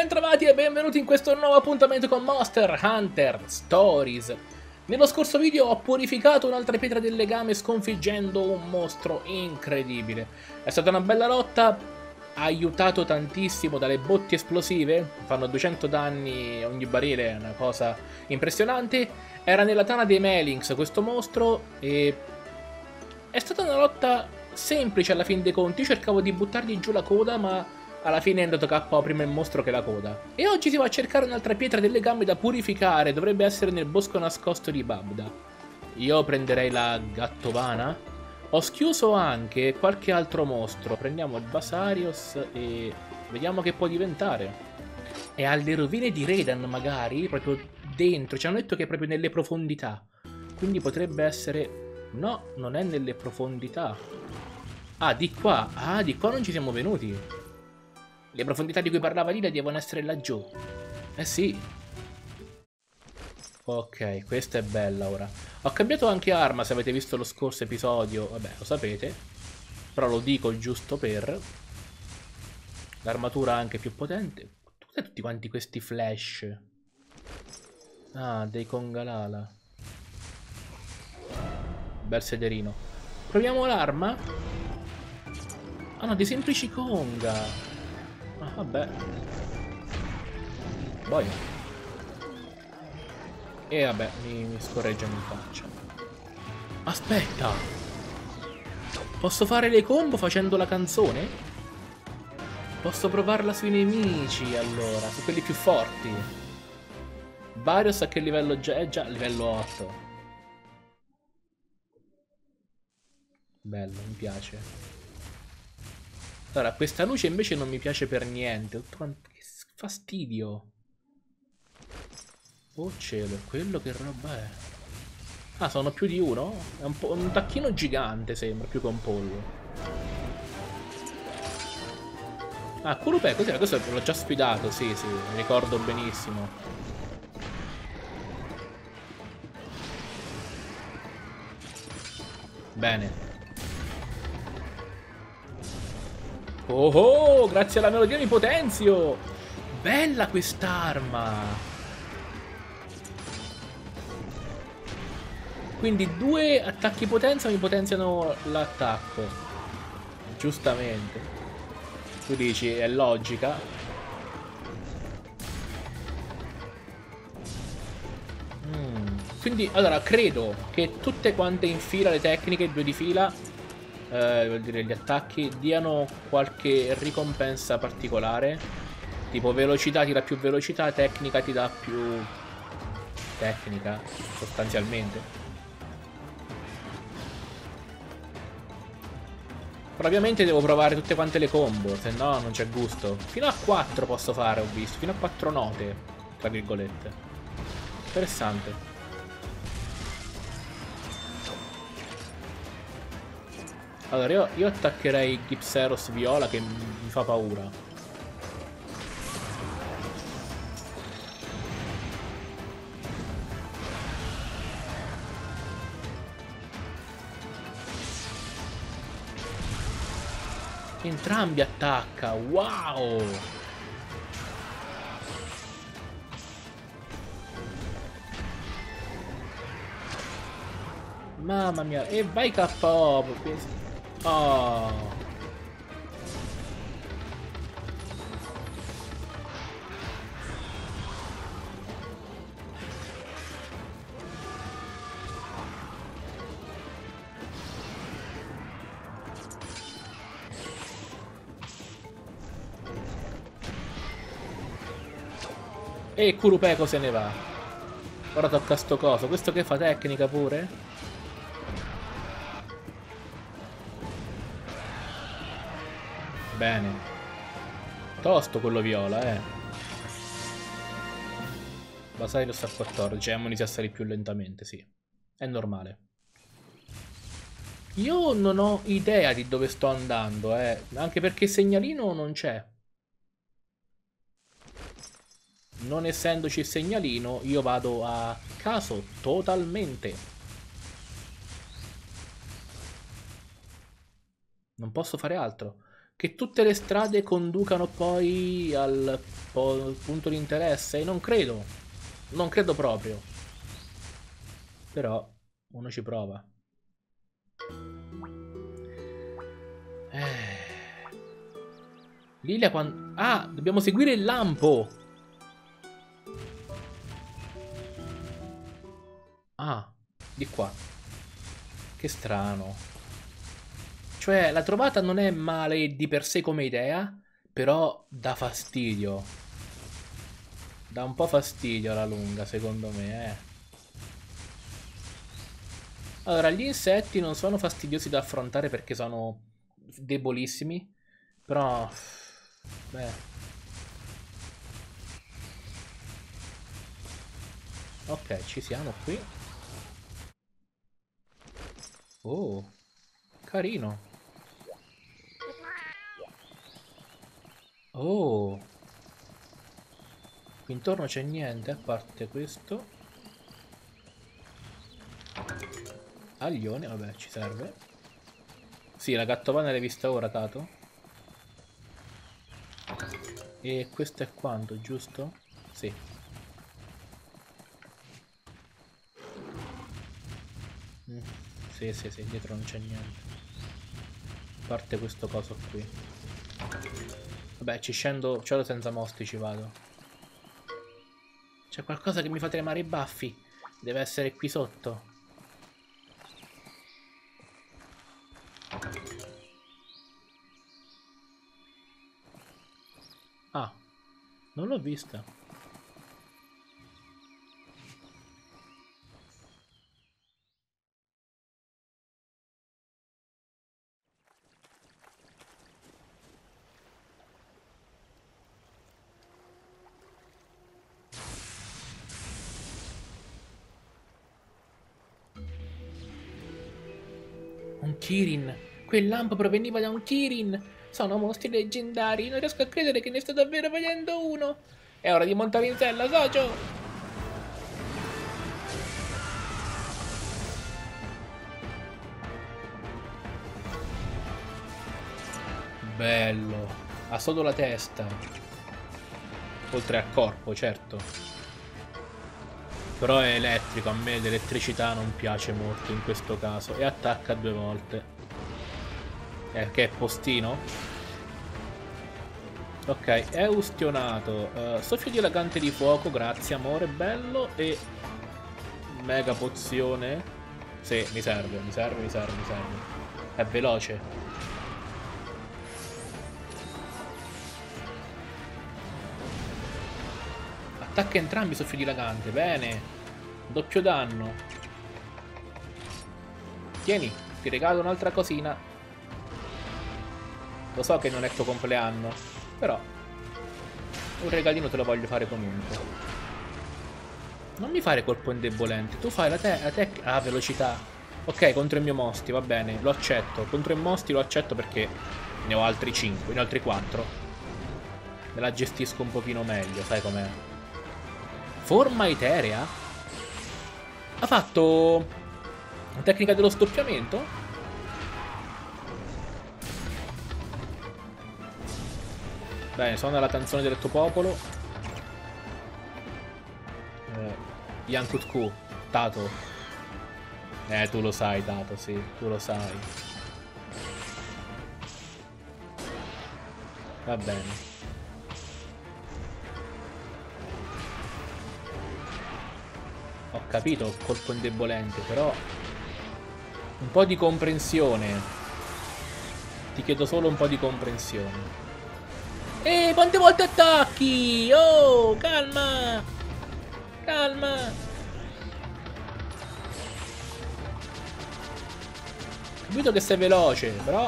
Bentrovati e benvenuti in questo nuovo appuntamento con Monster Hunter Stories. Nello scorso video ho purificato un'altra pietra del legame sconfiggendo un mostro incredibile. È stata una bella lotta, ha aiutato tantissimo dalle botti esplosive, fanno 200 danni ogni barile, è una cosa impressionante. Era nella tana dei Melings questo mostro e è stata una lotta semplice alla fin dei conti. Io cercavo di buttargli giù la coda, ma alla fine è andato KO prima il mostro che la coda. E oggi si va a cercare un'altra pietra del legame da purificare. Dovrebbe essere nel bosco nascosto di Babda. Io prenderei la Gattovana. Ho schiuso anche qualche altro mostro. Prendiamo il Basarios e vediamo che può diventare. E alle rovine di Redan magari, proprio dentro. Ci hanno detto che è proprio nelle profondità. Quindi potrebbe essere... No, non è nelle profondità. Ah, di qua. Ah, di qua non ci siamo venuti. Le profondità di cui parlava Lila devono essere laggiù. Eh sì. Ok, questa è bella ora. Ho cambiato anche arma, se avete visto lo scorso episodio. Vabbè, lo sapete. Però lo dico giusto per... L'armatura anche più potente. Cos'è tutti quanti questi flash? Ah, dei Congalala. Bel sederino. Proviamo l'arma? Ah no, dei semplici Conga. Ah, vabbè. Poi. E vabbè, mi scorreggiano in faccia. Aspetta! Posso fare le combo facendo la canzone? Posso provarla sui nemici, allora, su quelli più forti. Varios a che livello già? È già livello 8. Bello, mi piace. Allora, questa luce invece non mi piace per niente. Che fastidio. Oh cielo, quello che roba è? Ah, sono più di uno? È un tacchino gigante, sembra, più che un pollo. Ah, Kurupè, cos'era? Questo l'ho già sfidato, sì, sì, mi ricordo benissimo. Bene. Oh oh, grazie alla melodia mi potenzio! Bella quest'arma! Quindi due attacchi potenza mi potenziano l'attacco. Giustamente. Tu dici, è logica. Quindi, allora, credo che tutte quante in fila le tecniche, due di fila, vuol dire gli attacchi, diano qualche ricompensa particolare. Tipo velocità ti dà più velocità, tecnica ti dà più tecnica, sostanzialmente. Però ovviamente devo provare tutte quante le combo, se no non c'è gusto. Fino a 4 posso fare, ho visto, fino a 4 note, tra virgolette. Interessante. Allora, io attaccherei Gipseros Viola che mi fa paura. Entrambi attacca, wow! Mamma mia, e vai KO! Oh! E Kurupeko se ne va. Ora tocca a sto coso. Questo che fa tecnica pure? Bene. Tosto quello viola, Basarius a 14. Emon inizia a salire più lentamente, sì. È normale. Io non ho idea di dove sto andando, Anche perché segnalino non c'è. Non essendoci il segnalino, io vado a caso totalmente. Non posso fare altro. che tutte le strade conducano poi al punto di interesse? Non credo. Non credo proprio. Però uno ci prova. Lilia quando... Ah, dobbiamo seguire il lampo. Ah, di qua. Che strano. Cioè, la trovata non è male di per sé come idea, però dà fastidio. Dà un po' fastidio alla lunga, secondo me, Allora, gli insetti non sono fastidiosi da affrontare perché sono debolissimi, però... Beh... Ok, ci siamo qui. Oh, carino. Oh. Qui intorno c'è niente a parte questo. Aglione, vabbè, ci serve. Sì, la gattovana l'hai vista ora, Tato? E questo è quanto, giusto? Sì. Sì, sì, sì, dietro non c'è niente. A parte questo coso qui. Vabbè, ci scendo senza mostri, ci vado. C'è qualcosa che mi fa tremare i baffi. Deve essere qui sotto. Ah, non l'ho vista. Un Kirin. Quel lampo proveniva da un Kirin. Sono mostri leggendari. Non riesco a credere che ne sto davvero vedendo uno. È ora di montare in sella, socio. Bello. Ha solo la testa. Oltre al corpo, certo. Però è elettrico. A me l'elettricità non piace molto in questo caso. E attacca 2 volte. Che è postino? Ok, è ustionato. Soffio dilagante di fuoco, grazie amore, bello. E mega pozione. Sì, mi serve. È veloce. Attacca entrambi soffio dilagante, bene. Doppio danno. Tieni, ti regalo un'altra cosina. Lo so che non è tuo compleanno, però un regalino te lo voglio fare comunque. Non mi fare colpo indebolente, tu fai la tecnica. Ah, velocità. Ok, contro il mio Mosti, va bene, lo accetto. Contro il Mosti lo accetto perché ne ho altri 5, ne ho altri 4. Me la gestisco un pochino meglio, sai com'è. Forma eterea? Ha fatto la tecnica dello stoppiamento? Bene, suona la canzone del tuo popolo. Yankutku, Tato. Tu lo sai, Tato, sì, tu lo sai. Va bene. Ho capito, colpo indebolente, però un po' di comprensione. Ti chiedo solo un po' di comprensione. Quante volte attacchi? Oh, calma! Calma! Capito che sei veloce, però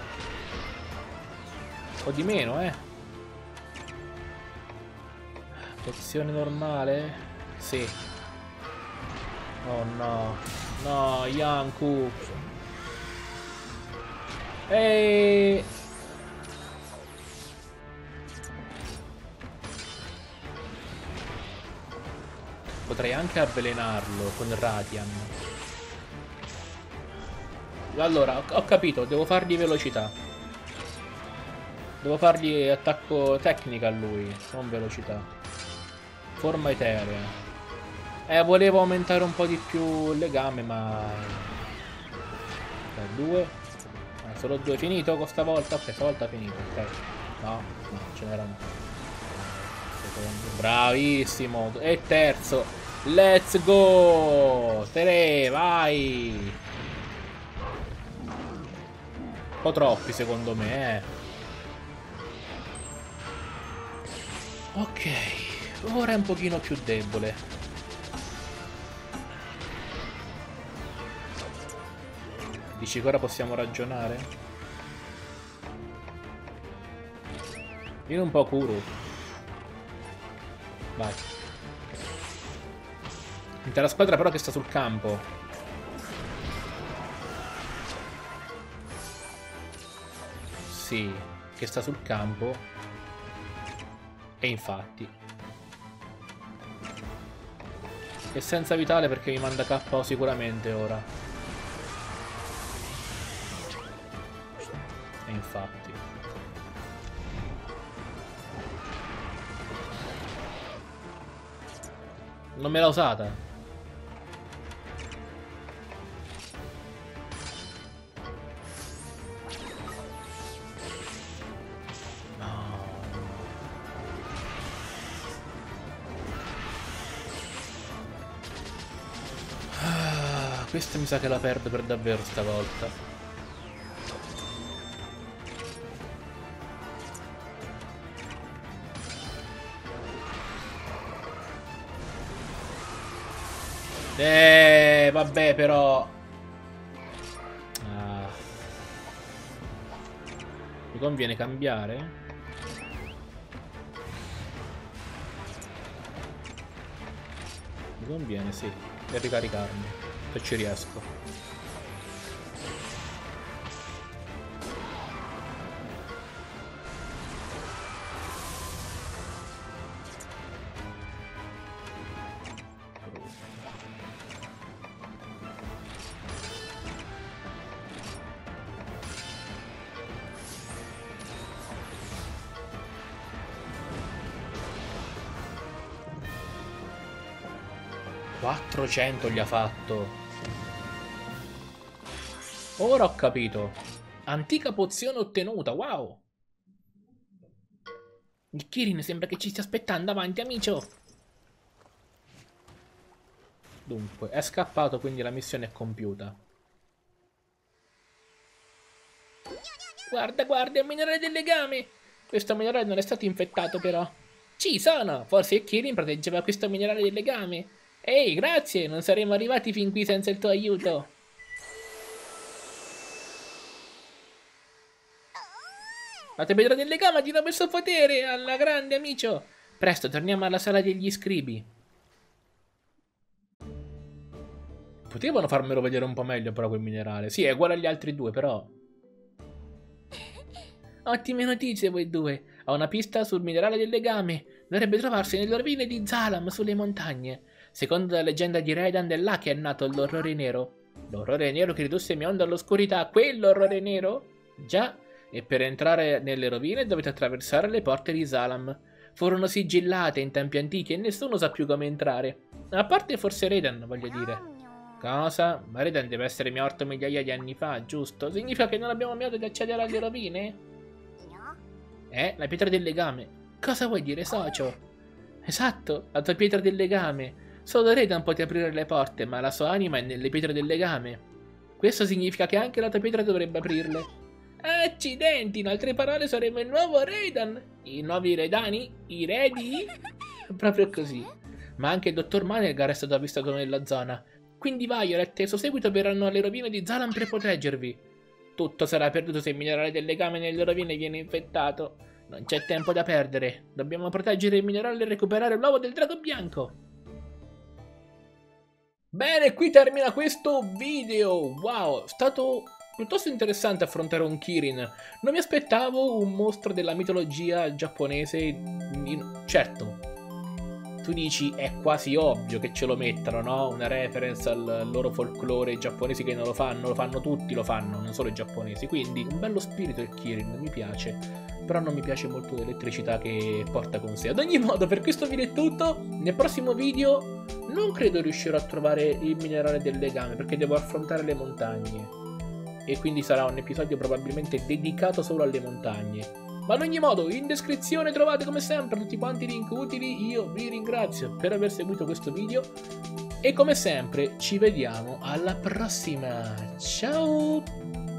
un po' di meno, Pozione normale? Sì. Oh no. No, Yanku. Ehi! Potrei anche avvelenarlo con Radian. Allora, ho capito, devo fargli velocità. Devo fargli attacco tecnica a lui, non velocità. Forma eterea. Volevo aumentare un po' di più il legame, ma... Due. Solo due. Finito con stavolta? Ok, stavolta è finito, ok. No, ce n'erano. Secondo. Bravissimo. E terzo. Let's go! Tre, vai! Un po' troppi secondo me, Ok, ora è un pochino più debole. Dici che ora possiamo ragionare? Vieni un po' Kuro. Vai. Intera squadra però che sta sul campo. Sì, che sta sul campo. E infatti. E senza vitale perché mi manda KO sicuramente ora. E infatti. Non me l'ha usata. Questa mi sa che la perdo per davvero stavolta. Vabbè però. Mi conviene cambiare? Mi conviene, sì. Per ricaricarmi. Se ci riesco. $400 gli ha fatto. Ora ho capito. Antica pozione ottenuta, wow. Il Kirin sembra che ci stia aspettando avanti, amico. Dunque, è scappato, quindi la missione è compiuta. Guarda, guarda, è un minerale del legame. Questo minerale non è stato infettato, però. Ci sono! Forse il Kirin proteggeva questo minerale del legame. Ehi, grazie! Non saremmo arrivati fin qui senza il tuo aiuto. La temperatura del legame ti dà questo potere, alla grande, amico. Presto, torniamo alla sala degli scribi. Potevano farmelo vedere un po' meglio però quel minerale. Sì, è uguale agli altri due, però. Ottime notizie voi due. Ho una pista sul minerale del legame. Dovrebbe trovarsi nelle rovine di Zalam, sulle montagne. Secondo la leggenda di Redan, è là che è nato l'orrore nero. L'orrore nero che ridusse mio mondo all'oscurità. Quell'orrore nero? Già. E per entrare nelle rovine dovete attraversare le porte di Zalam. Furono sigillate in tempi antichi e nessuno sa più come entrare. A parte forse Redan, voglio dire. Cosa? Ma Redan deve essere morto migliaia di anni fa, giusto? Significa che non abbiamo modo di accedere alle rovine? La pietra del legame. Cosa vuoi dire, socio? Esatto, la tua pietra del legame. Solo Redan può aprire le porte, ma la sua anima è nelle pietre del legame. Questo significa che anche la tua pietra dovrebbe aprirle. Accidenti, in altre parole saremo il nuovo Redan. I nuovi Redani? I Redi? Proprio così. Ma anche il dottor Manegar è stato avvistato nella zona. Quindi Violet e il suo seguito verranno alle rovine di Zalam per proteggervi. Tutto sarà perduto se il minerale del legame nelle rovine viene infettato. Non c'è tempo da perdere. Dobbiamo proteggere il minerale e recuperare l'uovo del drago bianco. Bene, qui termina questo video. Wow, è stato piuttosto interessante affrontare un Kirin. Non mi aspettavo un mostro della mitologia giapponese. Certo, tu dici è quasi ovvio che ce lo mettano, no? Una reference al loro folklore. I giapponesi che non lo fanno tutti, lo fanno, non solo i giapponesi. Quindi un bello spirito il Kirin, mi piace, però non mi piace molto l'elettricità che porta con sé. Ad ogni modo, per questo video è tutto. Nel prossimo video non credo riuscirò a trovare il minerale del legame, perché devo affrontare le montagne, e quindi sarà un episodio probabilmente dedicato solo alle montagne. Ma ad ogni modo, in descrizione trovate come sempre tutti quanti i link utili. Io vi ringrazio per aver seguito questo video e come sempre ci vediamo alla prossima. Ciao!